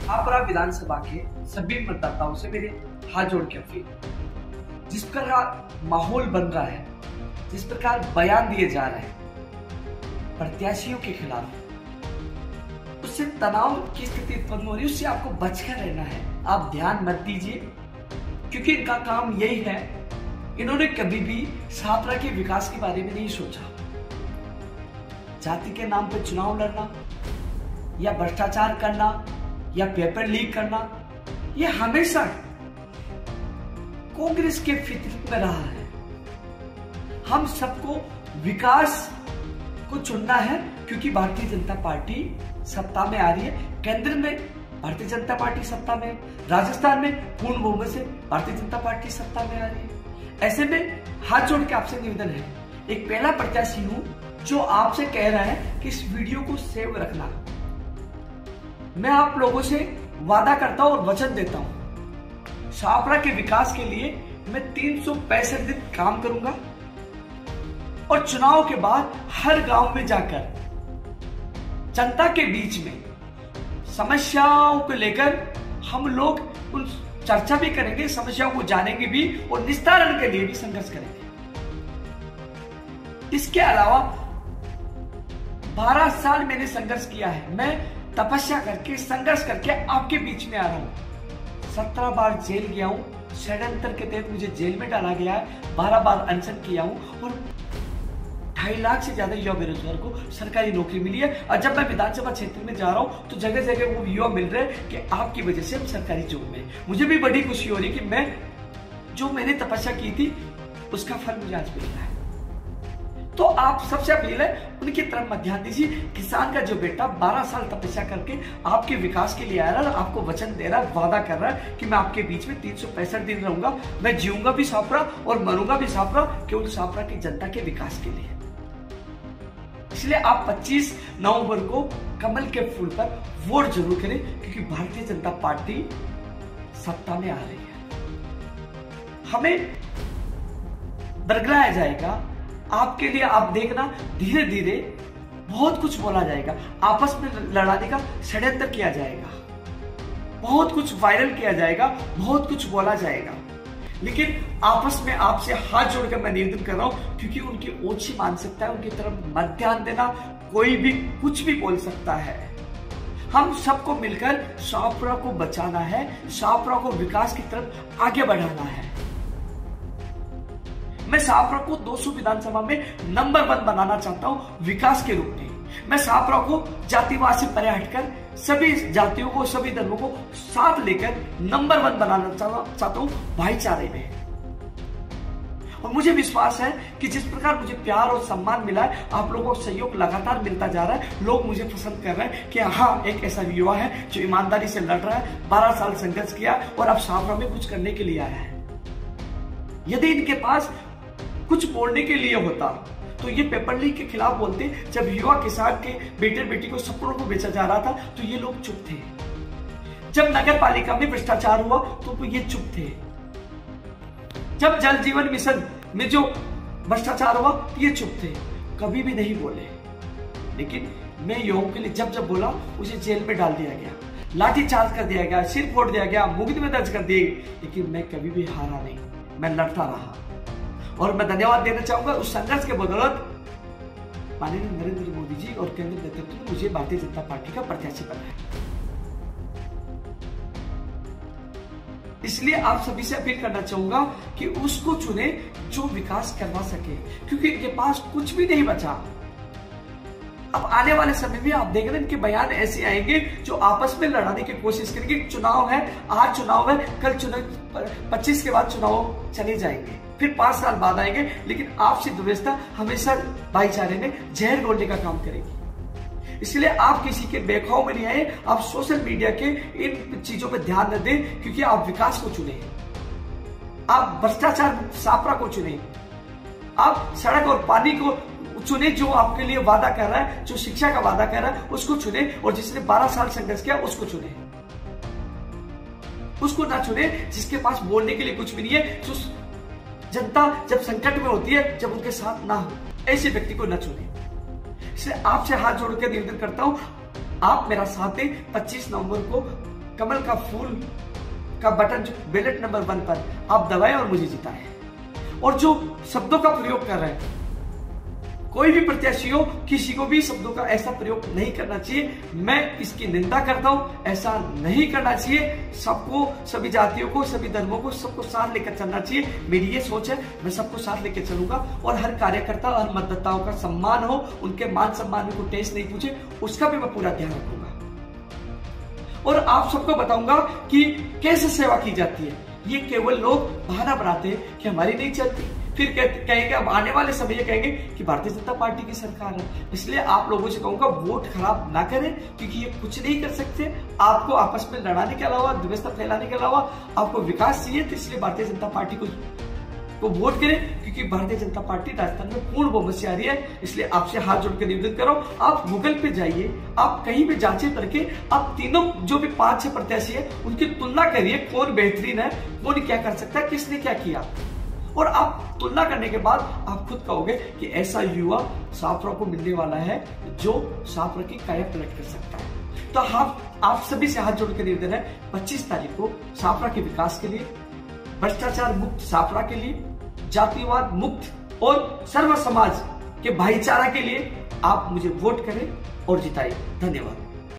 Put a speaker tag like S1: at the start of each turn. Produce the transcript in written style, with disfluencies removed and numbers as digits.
S1: छापरा विधानसभा के सभी मतदाताओं से मेरे हाथ जोड़ के अपील, जिस प्रकार माहौल बन रहा है, जिस प्रकार बयान दिए जा रहे हैं प्रत्याशियों के खिलाफ, उससे तनाव की स्थिति उत्पन्न हो रही है। उससे आपको बचकर रहना है। आप ध्यान मत दीजिए, क्योंकि इनका काम यही है। इन्होंने कभी भी छापरा के विकास के बारे में नहीं सोचा। जाति के नाम पर चुनाव लड़ना या भ्रष्टाचार करना या पेपर लीक करना, यह हमेशा कांग्रेस के फितरत में रहा है। हम सबको विकास को चुनना है, क्योंकि भारतीय जनता पार्टी सत्ता में आ रही है। केंद्र में भारतीय जनता पार्टी सत्ता में, राजस्थान में पूर्ण बहुमत से भारतीय जनता पार्टी सत्ता में आ रही है। ऐसे में हाथ जोड़ के आपसे निवेदन है, एक पहला प्रत्याशी हूं जो आपसे कह रहा है कि इस वीडियो को सेव रखना। मैं आप लोगों से वादा करता हूं और वचन देता हूं, छापरा के विकास के लिए मैं 365 दिन काम करूंगा और चुनाव के बाद हर गांव में जाकर जनता के बीच में समस्याओं को लेकर हम लोग उन चर्चा भी करेंगे, समस्याओं को जानेंगे भी और निस्तारण के लिए भी संघर्ष करेंगे। इसके अलावा 12 साल मैंने संघर्ष किया है। मैं तपस्या करके, संघर्ष करके आपके बीच में आ रहा हूं। 17 बार जेल गया हूं, षड्यंत्र के तहत मुझे जेल में डाला गया है। 12 बार अनशन किया हूं और 2.5 लाख से ज्यादा युवा बेरोजगार को सरकारी नौकरी मिली है। और जब मैं विधानसभा क्षेत्र में जा रहा हूं तो जगह जगह वो युवा मिल रहे हैं कि आपकी वजह से हम सरकारी जॉब में। मुझे भी बड़ी खुशी हो रही है कि मैं जो मैंने तपस्या की थी उसका फल मुझे आज मिल रहा है। तो आप सबसे अपील है, उनकी तरफ मत ध्यान दीजिए। किसान का जो बेटा 12 साल तपस्या करके आपके विकास के लिए आया रहा, आपको वचन दे रहा, वादा कर रहा है कि मैं आपके बीच में 365 दिन रहूंगा। मैं जीऊंगा भी छापरा और मरूंगा भी छापरा, केवल छापरा की जनता के विकास के लिए। इसलिए आप 25 नवंबर को कमल के फूल पर वोट जरूर करें, क्योंकि भारतीय जनता पार्टी सत्ता में आ रही है। हमें बरगलाया जाएगा आपके लिए। आप देखना, धीरे धीरे बहुत कुछ बोला जाएगा, आपस में लड़ाने का षड्यंत्र किया जाएगा, बहुत कुछ वायरल किया जाएगा, बहुत कुछ बोला जाएगा। लेकिन आपस में आपसे हाथ जोड़कर मैं निवेदन कर रहा हूं, क्योंकि उनकी ओछी मानसिकता है, उनकी तरफ मत ध्यान देना। कोई भी कुछ भी बोल सकता है। हम सबको मिलकर छापरा को बचाना है, छापरा को विकास की तरफ आगे बढ़ाना है। मैं छापरा को 200 विधानसभा में नंबर 1 बनाना चाहता हूं विकास के रूप में। मैं छापरा को जातिवाद से परे हटकर सभी जातियों को, सभी धर्मों को साथ लेकर नंबर 1 बनाना चाहता हूं भाईचारे में। और मुझे विश्वास है कि जिस प्रकार मुझे प्यार और सम्मान मिला है, आप लोगों को सहयोग लगातार मिलता जा रहा है। लोग मुझे पसंद कर रहे हैं कि हाँ, एक ऐसा युवा है जो ईमानदारी से लड़ रहा है, 12 साल संघर्ष किया और अब छापरा में कुछ करने के लिए आया है। यदि इनके पास कुछ बोलने के लिए होता तो ये पेपर लीक के खिलाफ बोलते। जब युवा किसान के बेटे बेटी को सपनों को बेचा जा रहा था तो ये लोग चुप थे। जब नगर पालिका में भ्रष्टाचार हुआ तो ये चुप थे। जब जल जीवन मिशन में जो भ्रष्टाचार हुआ तो ये चुप थे, कभी भी नहीं बोले। लेकिन मैं युवाओं के लिए जब जब बोला, उसे जेल में डाल दिया गया, लाठीचार्ज कर दिया गया, सिर फोड़ दिया गया, मुकदमे दर्ज कर दिए। लेकिन मैं कभी भी हारा नहीं, मैं लड़ता रहा। और मैं धन्यवाद देना चाहूंगा उस संघर्ष के बदौलत माननीय नरेंद्र मोदी जी और केंद्र नेतृत्व ने मुझे भारतीय जनता पार्टी का प्रत्याशी बनाया। इसलिए आप सभी से अपील करना चाहूंगा कि उसको चुने जो विकास करवा सके, क्योंकि इनके पास कुछ भी नहीं बचा। अब आने वाले समय में आप देख रहे हैं इनके बयान ऐसे आएंगे जो आपस में लड़ाने की कोशिश करेंगे। चुनाव है, आज चुनाव है, कल चुनाव, 25 के बाद चुनाव चले जाएंगे, फिर 5 साल बाद आएंगे। लेकिन आपसी व्यवस्था हमेशा भाईचारे में जहर घोलने का काम करेगी। इसलिए आप किसी के बेखौफ में नहीं आए। आप सोशल मीडिया के इन चीजों पर ध्यान न दें, क्योंकि आप विकास को चुने, आप भ्रष्टाचार छापरा को चुने, आप सड़क और पानी को चुने जो आपके लिए वादा कर रहा है, जो शिक्षा का वादा कर रहा है उसको चुने, और जिसने 12 साल संघर्ष किया उसको चुने। उसको ना चुने जिसके पास बोलने के लिए कुछ भी नहीं है, जो जनता जब संकट में होती है, जब उनके साथ ना हो, ऐसे व्यक्ति को न चुने। इसलिए आपसे हाथ जोड़कर निवेदन करता हूं, आप मेरा साथ दें। 25 नवंबर को कमल का फूल का बटन जो बैलेट नंबर 1 पर आप दबाएं और मुझे जिताएं। और जो शब्दों का प्रयोग कर रहे हैं, कोई भी प्रत्याशी हो, किसी को भी शब्दों का ऐसा प्रयोग नहीं करना चाहिए। मैं इसकी निंदा करता हूं, ऐसा नहीं करना चाहिए। सबको, सभी जातियों को, सभी धर्मों को, सबको साथ लेकर चलना चाहिए। मेरी ये सोच है, मैं सबको साथ लेकर चलूंगा और हर कार्यकर्ता, हर मतदाताओं का सम्मान हो, उनके मान सम्मान में कोई टेस्ट नहीं पूछे, उसका भी मैं पूरा ध्यान रखूंगा। और आप सबको बताऊंगा कि कैसे सेवा की जाती है। ये केवल लोग बहाना बनाते हैं कि हमारी नहीं चलती, फिर कहेंगे, अब आने वाले समय ये कहेंगे कि भारतीय जनता पार्टी की सरकार है। इसलिए आप लोगों से कहूंगा, वोट खराब ना करें, क्योंकि ये कुछ नहीं कर सकते। आपको आपस में लड़ाने के अलावा, व्यवस्था फैलाने के अलावा आपको विकास चाहिए, तो इसलिए भारतीय जनता पार्टी को वोट करें, क्योंकि भारतीय जनता पार्टी राजस्थान में पूर्ण बहुमत से आ रही है। इसलिए आपसे हाथ जोड़ के निवेदन करो, आप गूगल पे जाइए, आप कहीं भी जांचें करके आप तीनों जो भी 5-6 प्रत्याशी है उनकी तुलना करिए, कौन बेहतरीन है, कौन क्या कर सकता है, किसने क्या किया। और आप तुलना करने के बाद आप खुद कहोगे कि ऐसा युवा साफरा को मिलने वाला है जो साफरा की काया पलट कर सकता है। तो आप सभी से हाथ जोड़ के निवेदन है, 25 तारीख को साफरा के विकास के लिए, भ्रष्टाचार मुक्त साफरा के लिए, जातिवाद मुक्त और सर्व समाज के भाईचारा के लिए आप मुझे वोट करें और जिताइए। धन्यवाद।